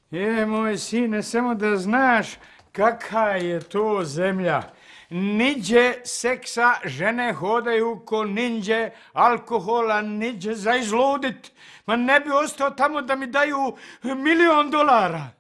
Moj sine, samo da znaš kakva je to zemlja. Niđe seksa, žene hodaju ko ninđe, alkohola niđe za izludit. Ma ne bi ostao tamo da mi daju $1.000.000.